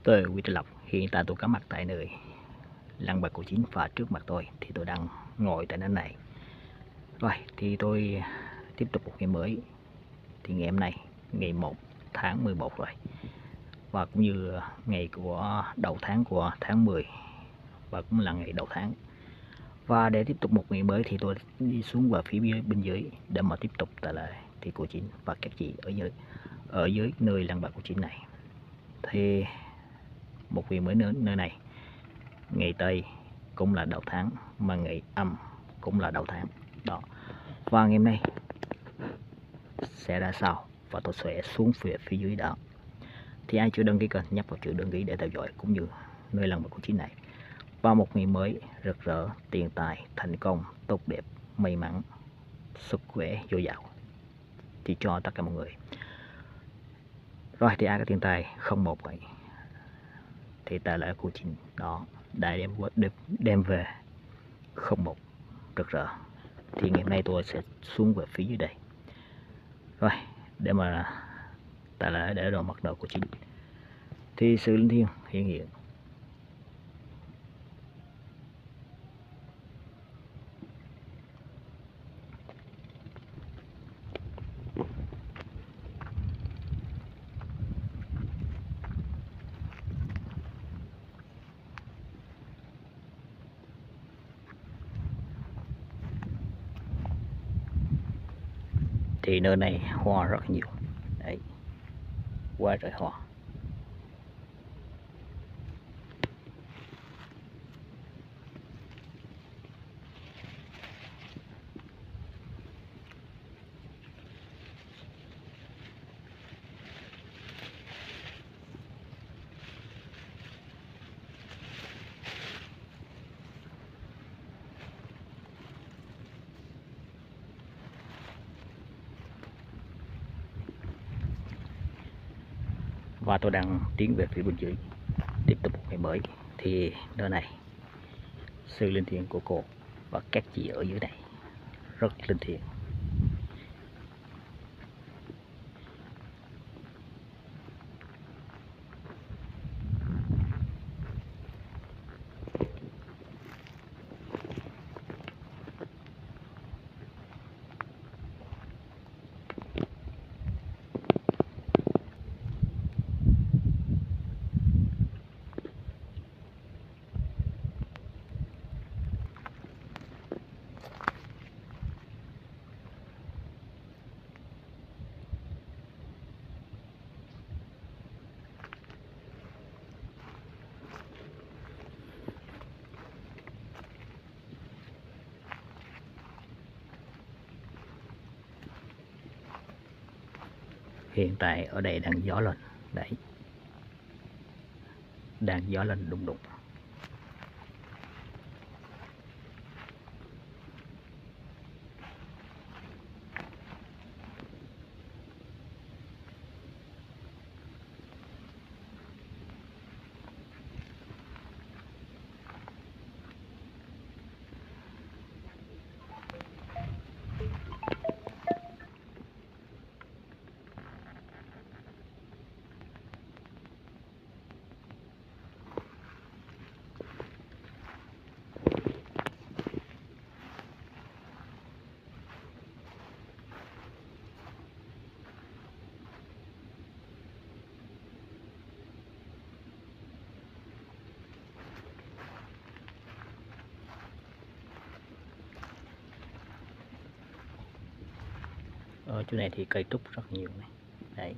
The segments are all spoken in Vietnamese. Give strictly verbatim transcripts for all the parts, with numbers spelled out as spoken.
Tôi Huy Lộc, hiện tại tôi có mặt tại nơi lăng Bác Cổ Chín và trước mặt tôi thì tôi đang ngồi tại nơi này. Rồi thì tôi tiếp tục một ngày mới. Thì ngày hôm nay ngày một tháng mười một rồi, và cũng như ngày của đầu tháng của tháng mười, và cũng là ngày đầu tháng. Và để tiếp tục một ngày mới thì tôi đi xuống vào phía dưới, bên dưới để mà tiếp tục tại lại thì Cổ Chín và các chị ở dưới ở dưới nơi lăng Bác Cổ Chín này. Thì một ngày mới nữa nơi này, ngày Tây cũng là đầu tháng, mà ngày Âm cũng là đầu tháng đó. Và ngày hôm nay sẽ ra sao và tôi sẽ xuống phía phía dưới đó. Thì ai chưa đăng ký kênh nhấp vào chữ đăng ký để theo dõi cũng như nơi lăng Bác Cổ Chín này. Vào một ngày mới rực rỡ, tiền tài, thành công, tốt đẹp, may mắn, sức khỏe dồi dào thì cho tất cả mọi người. Rồi thì ai có tiền tài không một vậy thì tài lệ của Chín đó đã đem, đem, đem về không một rực rỡ. Thì ngày hôm nay tôi sẽ xuống về phía dưới đây rồi để mà tài lệ để đồ mặt nợ của Chín. Thì sự linh thiêng hiện hiện thì nơi này hoa rất nhiều đấy, quá trời hoa. Và tôi đang tiến về phía bên dưới tiếp tục một ngày mới. Thì nơi này sự linh thiêng của cô và các chị ở dưới này rất linh thiêng. Hiện tại ở đây đang gió lên đấy, đang gió lên đùng đùng. Ở chỗ này thì cây trúc rất nhiều này đấy.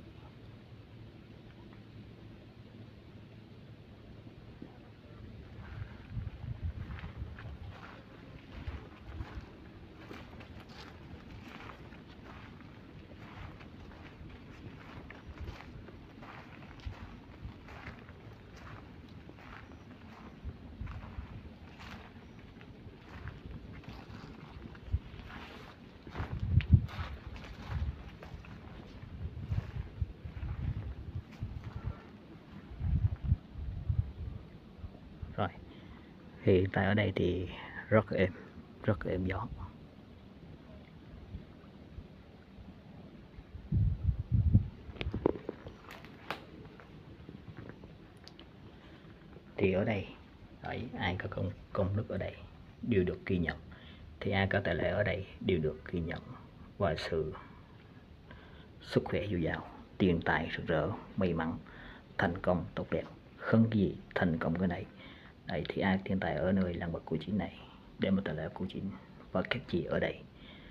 Rồi hiện tại ở đây thì rất êm, rất êm gió. thì ở đây đấy, ai có công công đức ở đây đều được ghi nhận, thì ai có tài lệ ở đây đều được ghi nhận, và sự sức khỏe dồi dào, tiền tài rực rỡ, may mắn, thành công tốt đẹp, không gì thành công cái này. Đấy, thì ai thiên tài ở nơi lăng Bác Cù Chính này để một tài lệ Cù Chính và các chị ở đây.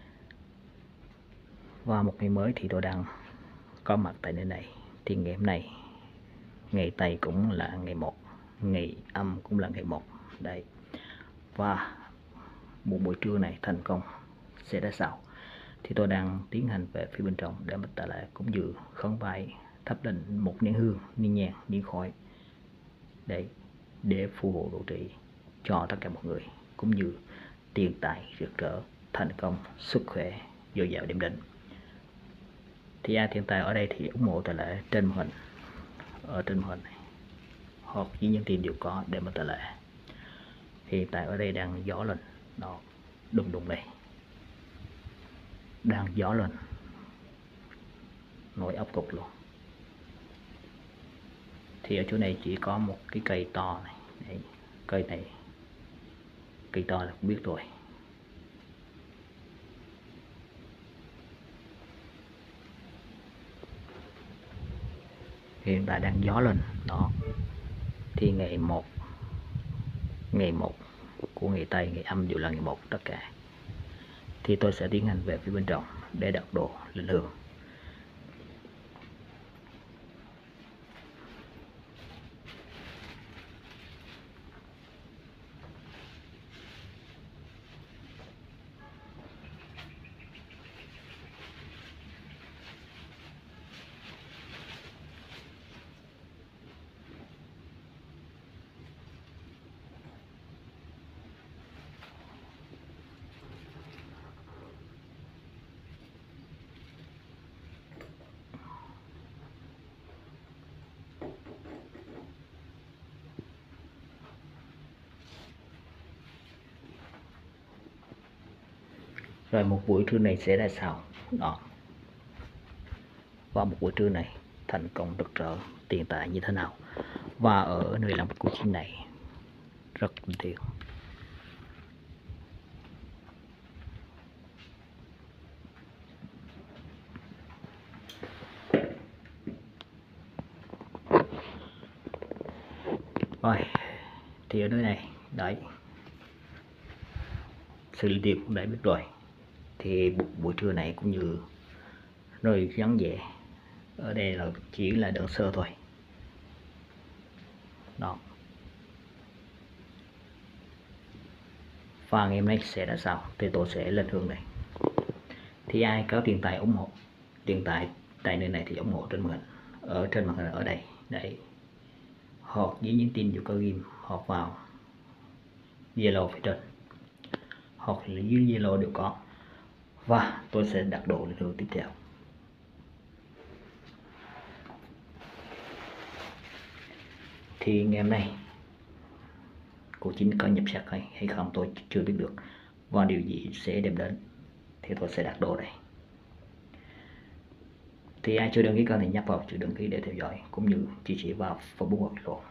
Và một ngày mới thì tôi đang có mặt tại nơi này. Thì ngày hôm nay, ngày Tây cũng là ngày một, ngày Âm cũng là ngày một. Đấy. Và một buổi trưa này thành công sẽ ra sao? Thì tôi đang tiến hành về phía bên trong để mình tạ lại cũng như khấn vái thắp lên một nén hương, nén nhang, nén khói để để phù hộ độ trì cho tất cả mọi người, cũng như tiền tài rực rỡ, thành công, sức khỏe dồi dào đêm định. Thì ai thiên tài ở đây thì ủng hộ tài lệ trên màn hình, ở trên màn hình này hoặc với những tiền đều có để mà tài lệ. Hiện tại ở đây đang gió lên, nó đùng đùng đây, đang gió lên, nổi ốc cục luôn. Thì ở chỗ này chỉ có một cái cây to này. Đấy, cây này, cây to là cũng biết rồi. Hiện tại đang gió lên đó. Thì ngày một, ngày một của ngày Tây, ngày Âm đều là ngày một tất cả. Thì tôi sẽ tiến hành về phía bên trong để đặt đồ lên hương. Rồi một buổi trưa này sẽ ra sao đó, và một buổi trưa này thành công rực rỡ, tiền tài như thế nào, và ở nơi làm Bác Cù Chính này rất bình thường. Rồi thì ở nơi này đấy, sự lý tiệp cũng đã biết rồi. Thì buổi trưa này cũng như nơi vắng vẻ, ở đây là chỉ là đơn sơ thôi đó. Và ngày hôm nay sẽ ra sao thì tôi sẽ lên hương này. Thì ai có tiền tài ủng hộ, tiền tài tại nơi này thì ủng hộ trên màn hình, ở trên màn hình ở đây đấy, hoặc với những tin dù có ghim hoặc vào Zalo phía trên, hoặc là dưới Zalo đều có. Và tôi sẽ đặt đồ lên hương tiếp theo. Thì ngày hôm nay Cù Chính có nhập sắc hay, hay không tôi chưa biết được, và điều gì sẽ đem đến thì tôi sẽ đặt đồ đây. Thì ai chưa đăng ký kênh thì nhấp vào chữ đăng ký để theo dõi, cũng như chia sẻ vào Facebook hoặc Zalo.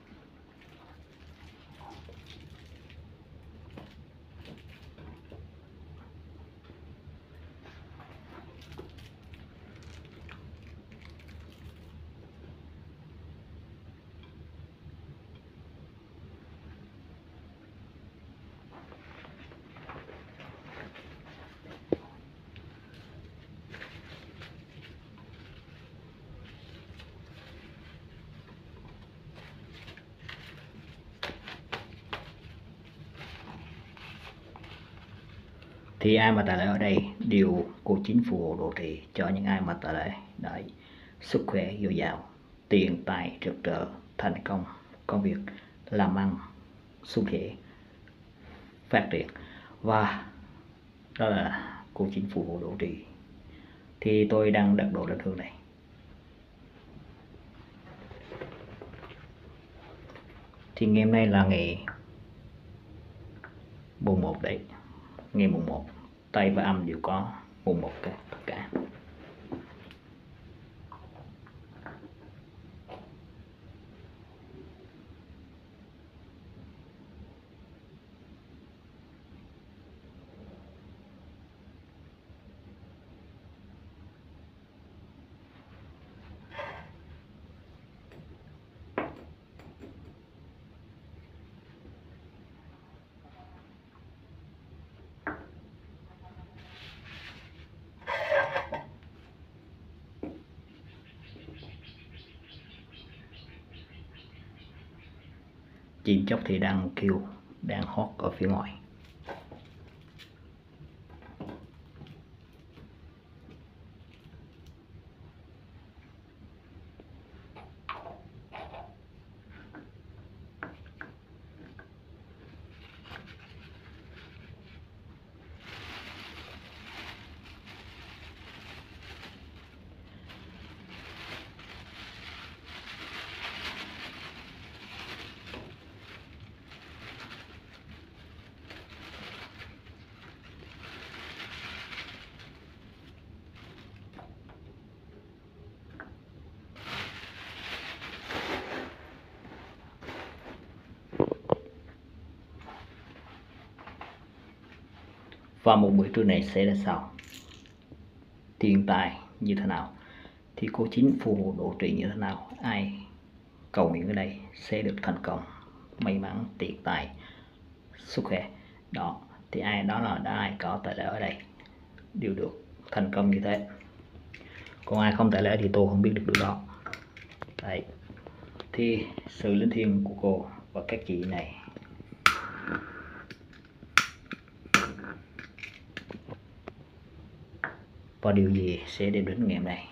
Thì ai mà tài lệ ở đây đều Cù Chính phù hộ độ trì cho những ai mà tài lệ đấy, sức khỏe dồi dào, tiền tài rực rỡ, thành công, công việc làm ăn suôn sẻ, phát triển. Và đó là Cù Chính phù hộ độ trì. Thì tôi đang đặt đồ lên hương này. Thì ngày hôm nay là ngày mùng một đấy, ngày mùng một, Tây và Âm đều có mùng một cả, tất cả. chim chóc thì đang kêu, đang hót ở phía ngoài. Và một buổi trưa này sẽ là sao? Tiền tài như thế nào? Thì cô Chín phù hộ độ trì như thế nào? Ai cầu nguyện ở đây sẽ được thành công, may mắn, tiền tài, sức khỏe. Đó, thì ai đó là đã ai có tài lẻ ở đây đều được thành công như thế. Còn ai không tài lẻ thì tôi không biết được điều đó. Đấy, thì sự linh thiêng của cô và các chị này và điều gì sẽ đem đến ngày hôm nay.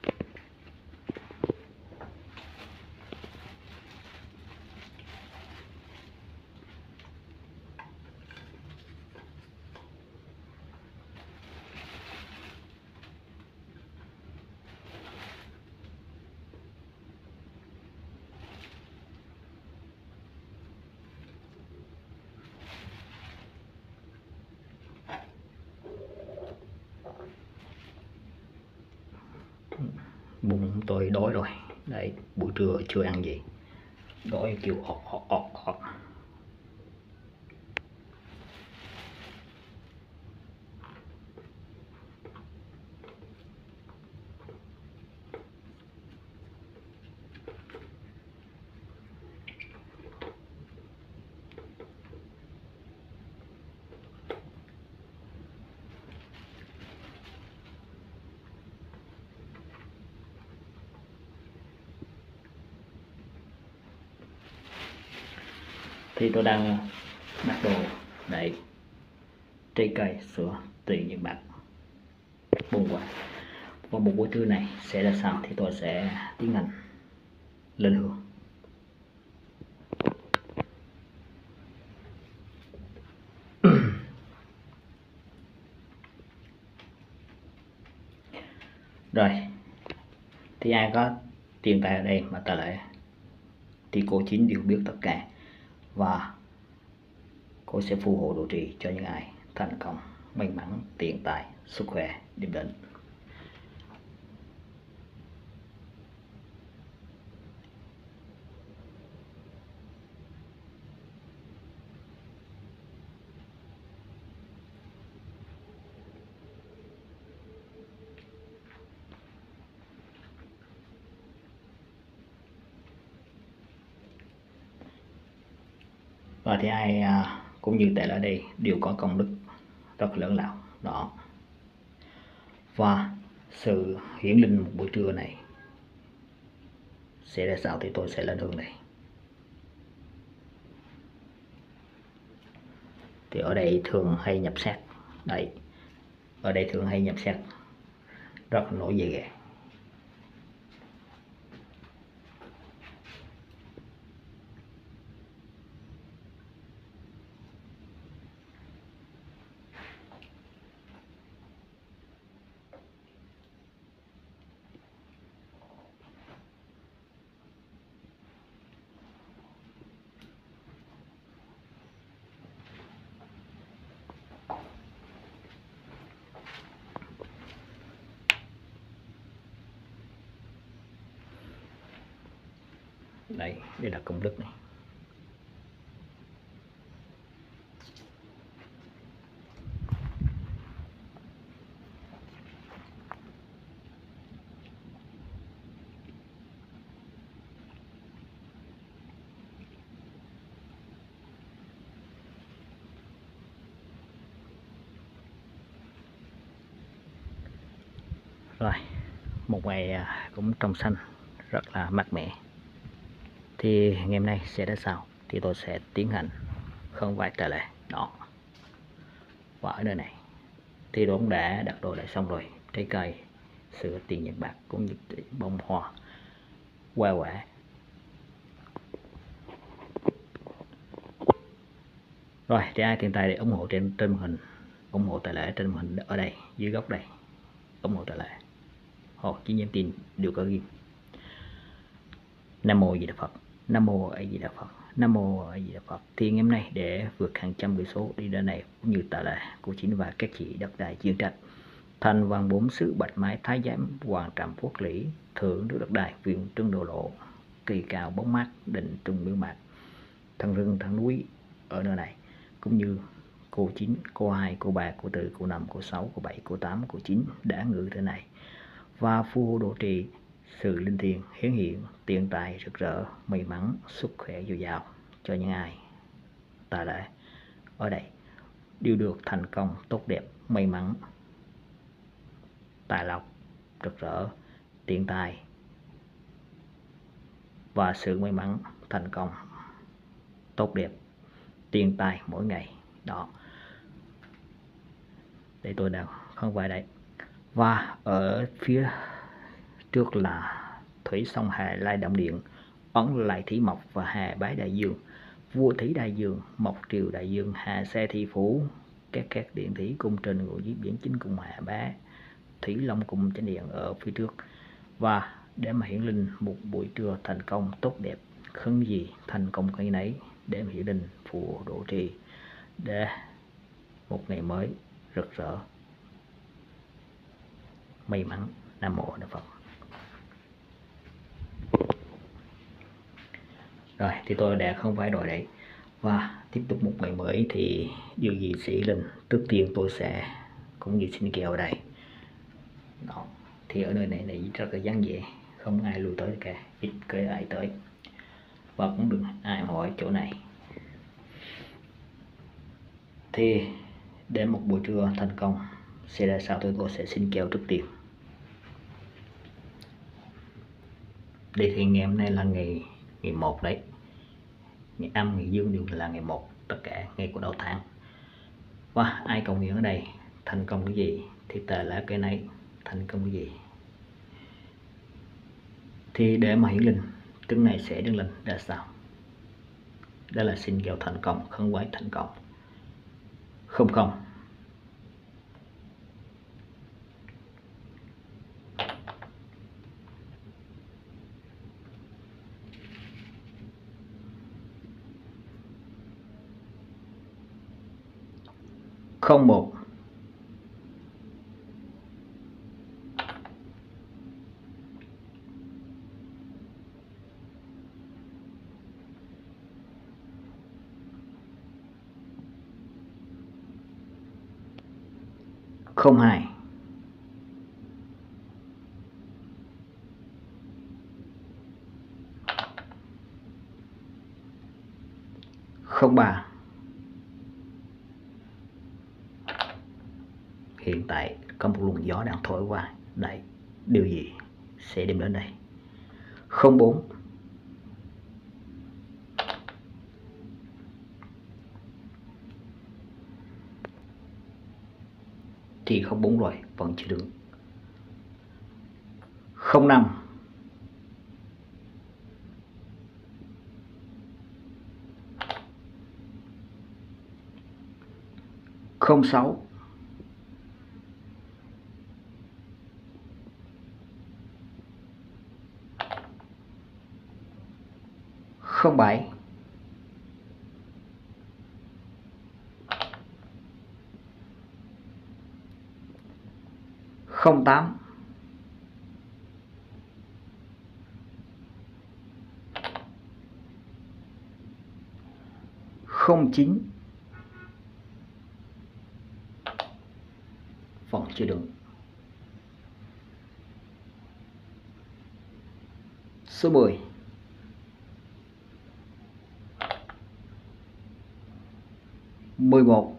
Bụng tôi đói rồi. Đấy, buổi trưa chưa ăn gì, đói kêu ọt ọt ọt ọt. Thì tôi đang bắt đồ đấy, trái cây, sữa, tiền, những bạc, bông quả. Và một buổi trưa này sẽ là sao thì tôi sẽ tiến hành lên hương. Rồi, thì ai có tiền tài ở đây mà tài lẻ thì cô Chín đều biết tất cả, và cô sẽ phù hộ độ trì cho những ai thành công, may mắn, tiền tài, sức khỏe điểm đến. Và thì ai à, cũng như tại ở đây đều có công đức rất lớn lao đó. Và sự hiển linh một buổi trưa này sẽ ra sao thì tôi sẽ lên hương này. Thì ở đây thường hay nhập sát. Đấy, ở đây thường hay nhập sát, rất là nổi về ghẻ. Đây, đây là công đức này. Rồi, một ngày cũng trong xanh, rất là mát mẻ. Thì ngày hôm nay sẽ ra sao thì tôi sẽ tiến hành không phải trả lại đó. Và ở nơi này thì tôi cũng đã đặt đồ lại xong rồi, trái cây, sữa, tiền nhật bạc cũng như bông hoa, hoa quả. Rồi thì ai tiền tài để ủng hộ trên trên màn hình, ủng hộ tài lệ trên màn hình ở đây dưới góc đây, ủng hộ tài lệ hoặc chỉ nhận tiền đều có ghim. Nam mô Di Đà Phật, Nam mô A Di Đà Phật, Nam mô A Di Đà Phật. Thì ngày hôm nay để vượt hàng trăm cây số đi đến này cũng như tài lệ của chính và các chị đất đai chuyên trách thành văn bốn xứ bạch mái thái giám hoàng trạm quốc lý thượng nước đất đai viện trưng đồ lộ kỳ cao bóng mát định trung miếu mạc thằng rừng thằng núi ở nơi này cũng như cô chín, cô hai, cô ba, cô tư, cô năm, cô sáu, cô bảy, cô tám, cô chín đã ngự thế này và phù hộ độ trì sự linh thiêng hiển hiện tiền tài rực rỡ may mắn sức khỏe dồi dào cho những ai tài lệ ở đây đều được thành công tốt đẹp may mắn tài lộc rực rỡ tiền tài và sự may mắn thành công tốt đẹp tiền tài mỗi ngày đó. Đây tôi đang không phải đây. Và ở phía trước là thủy sông Hà Lai Động Điện, ấn Lại Thí Mộc và Hà Bái Đại Dương, vua Thí Đại Dương, Mộc Triều Đại Dương, Hà Xe Thi Phủ, các các điện thủy cung trên ngũ diếp biển chính cung Hà Bá, Thủy Long cung chánh điện ở phía trước. Và để mà hiển linh một buổi trưa thành công tốt đẹp, khấn gì thành công cái nấy, để mà hiển linh phù độ trì để một ngày mới rực rỡ may mắn. Nam mô Đà Phật. Rồi thì tôi đã không phải đổi đấy. Và tiếp tục một ngày mới thì điều gì sẽ lên. Trước tiên tôi sẽ cũng như xin kèo ở đây đó. Thì ở nơi này này rất là vắng vẻ, không ai lui tới cả, ít có ai tới và cũng đừng ai hỏi chỗ này. Thì để một buổi trưa thành công sẽ ra sao tôi, tôi sẽ xin kèo trước tiên. Đây thì ngày hôm nay là ngày ngày một đấy, ngày âm ngày dương đều là ngày một, tất cả ngày của đầu tháng. Và ai cầu nguyện ở đây thành công cái gì thì tệ là cái này thành công cái gì. Thì để mà hiển linh cứng này sẽ đứng lên ra sao, đó là xin kèo thành công, khấn quái thành công. Không không không một không hai không ba. Hiện tại có một luồng gió đang thổi qua đây, điều gì sẽ đem đến đây. Không bốn thì không bốn rồi vẫn chưa được. Không năm không sáu không bảy không tám không chín vẫn chưa được. Số mười mười một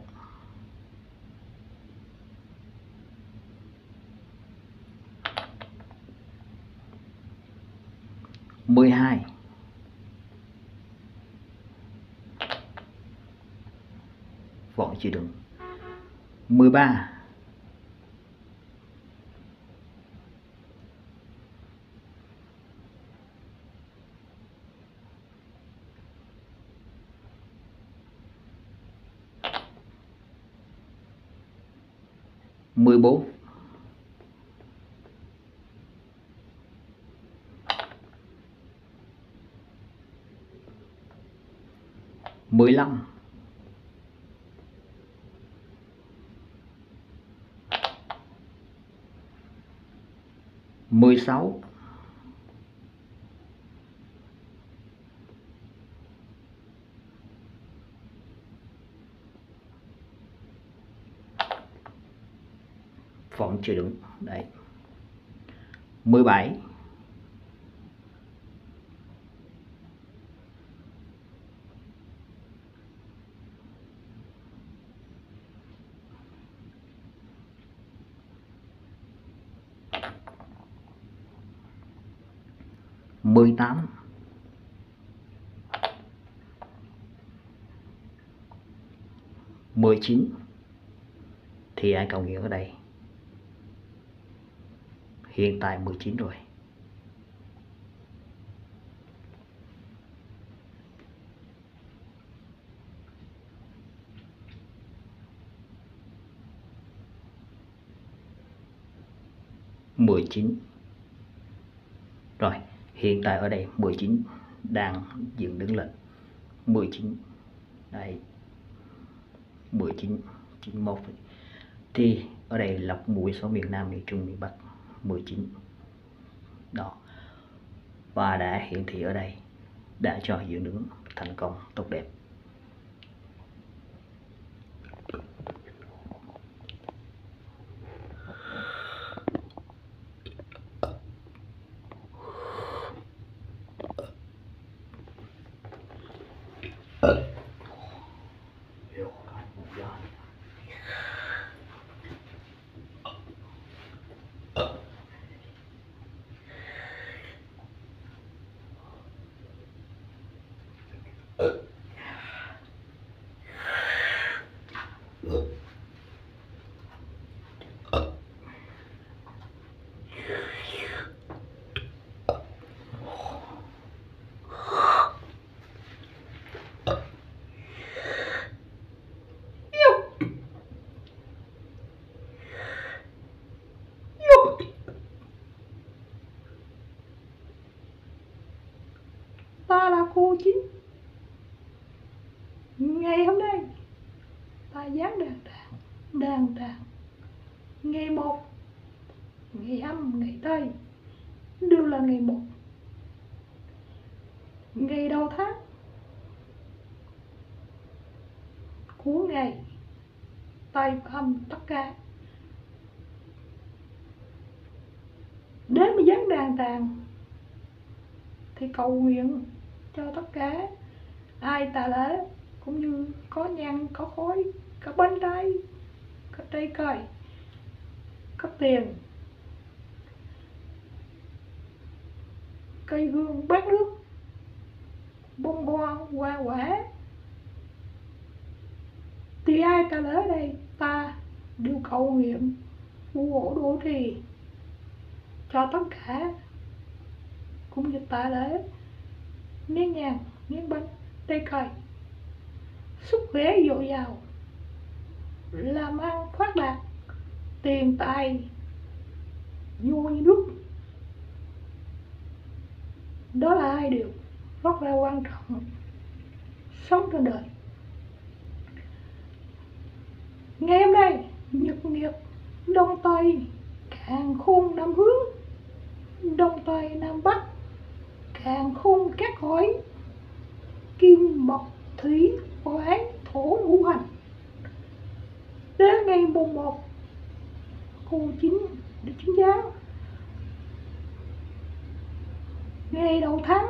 mười hai chịu đựng. Mười ba. Mười bốn. Mười lăm. Mười sáu. Vẫn chưa đúng đấy. Mười bảy. Mười tám. Mười chín. Thì ai cầu nguyện ở đây? Hiện tại mười chín rồi. Mười chín. Rồi, hiện tại ở đây mười chín đang dựng đứng lên. Mười chín. Đây. Mười chín, chín mươi mốt. Thì ở đây lọc mũi số miền Nam, miền Trung, miền Bắc. Mười chín. Đó. Và đã hiển thị ở đây, đã cho dựng đứng thành công tốt đẹp. Ta là cô Chín. Ngày hôm nay ta dán đàn đàn đàn đàn. Ngày một, ngày âm, ngày tây đều là ngày một. Ngày đầu tháng của ngày tây và âm tất cả. Đến mà dán đàn đàn thì cầu nguyện cho tất cả ai tà lễ, cũng như có nhang, có khói, có bánh trái, có trái cây, có tiền, cây hương, bát nước, bông hoa, hoa quả. Thì ai ta lễ đây ta đều cầu nguyện phù hộ độ trì cho tất cả, cũng như ta lễ nén nhang, nén bánh, trái cây, sức khỏe dồi dào, làm ăn phát đạt, tiền tài vô như nước. Đó là hai điều rất là quan trọng sống trên đời. Ngày hôm nay nhật nguyệt đông tây, càn khôn nam hướng, đông tây nam bắc, càn khôn các cõi, kim mộc thủy hỏa thổ ngũ hành. Đến ngày mùng một cô Chín để chứng giám, ngày đầu tháng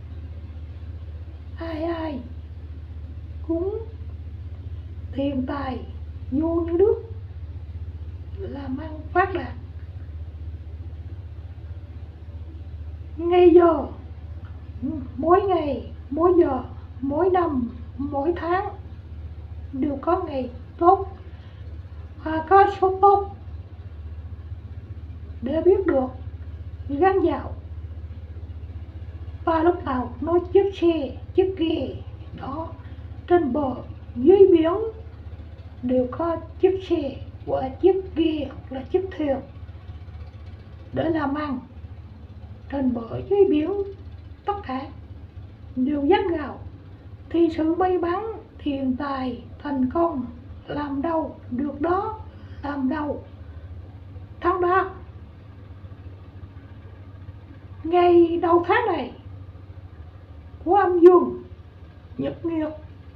ai ai cũng tiền tài vô như nước, làm ăn phát đạt. Ngày giờ, mỗi ngày, mỗi giờ, mỗi năm, mỗi tháng đều có ngày tốt và có số tốt để biết được gắn vào. Và lúc nào nói chiếc xe, chiếc ghe đó trên bờ dưới biển đều có chiếc xe và chiếc ghe hoặc là chiếc thuyền để làm ăn. Trên bờ dưới biển tất cả đều dắt vào, thì sự may mắn, thiền tài, thành công làm đâu được đó, làm đâu tháng đó. Ngày đầu tháng này của âm dương nhật nguyệt,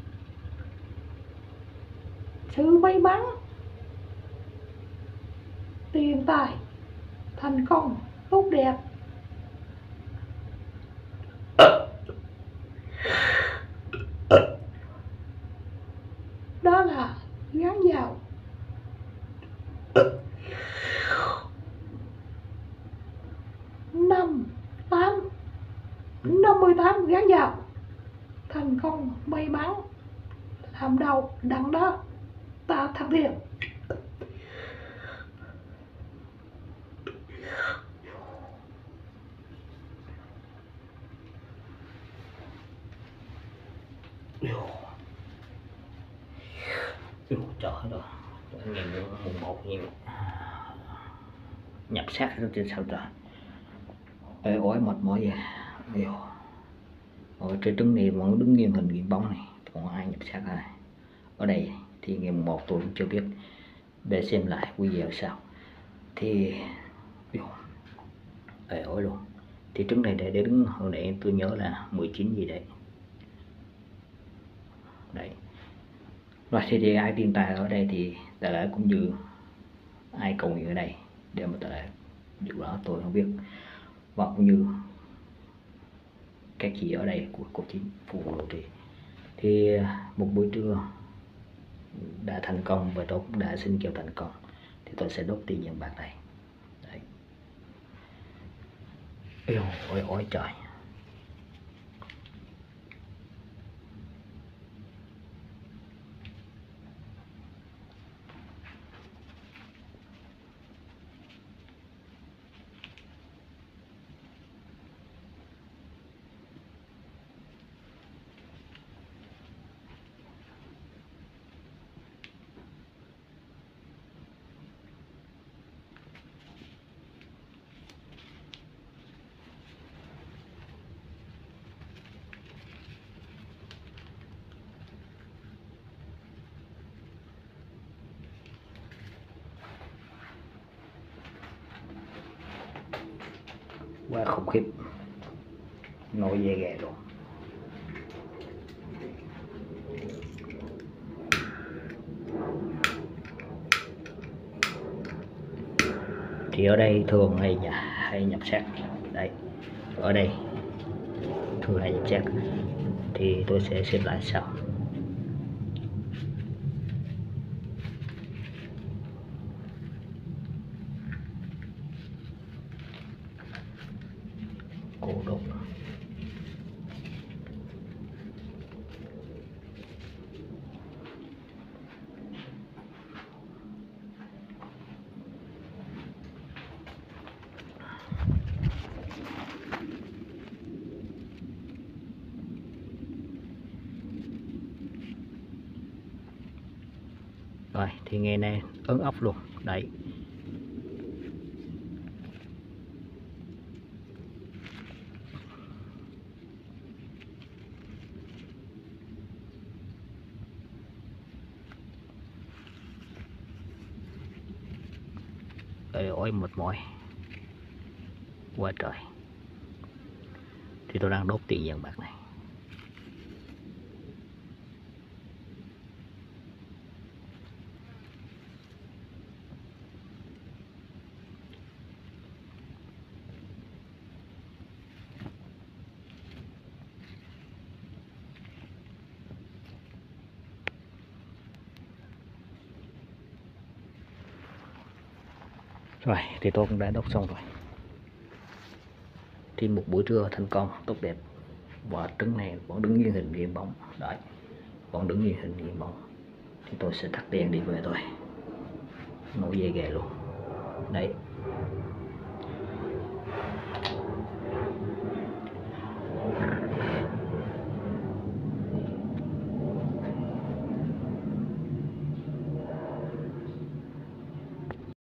sự may mắn, tiền tài, thành công tốt đẹp đó là gắn vào. Năm tám năm mươi tám gắn vào, thành công may mắn làm đầu đặng đó ta thắng tiền. Trời ơi, anh nhìn mùng một nhiều nhập sát trên sao trời. Ê, ối mệt mỏi vậy. Ở trên trứng này vẫn đứng nghiêm hình nghiệm bóng này, còn ai nhập sát này. Ở đây thì ngày mùng một tôi cũng chưa biết, để xem lại video sao. Thì ê, ối luôn. Thì trứng này để, để đứng hồi nãy tôi nhớ là mười chín gì đấy. Đấy. Rồi thì, thì ai tiên tài ở đây thì tài lễ cũng như ai cầu nguyện ở đây để mà tài lễ điều đó tôi không biết, và cũng như các chị ở đây của cô chính phụ hộ trì. Thì một buổi trưa đã thành công và tôi cũng đã xin kêu thành công, thì tôi sẽ đốt tiền vàng bạc này. Đấy. Ôi ôi ôi trời. Quá khủng khiếp, nổi da gà luôn. Thì ở đây thường hay hay nhập sát đấy, ở đây thường hay nhập sát, thì tôi sẽ xem lại sau. Cổ đục. Rồi thì ngày nay ấn ốc luôn đấy. Ôi ôi mệt mỏi quá trời. Thì tôi đang đốt tiền vàng bạc này. Rồi thì tôi cũng đã đốt xong rồi. Thì một buổi trưa thành công tốt đẹp, và trứng này vẫn đứng như hình viên bóng đấy, vẫn đứng như hình viên bóng. thì tôi sẽ tắt đèn đi về thôi. Ngủ dễ ghê luôn. Đấy,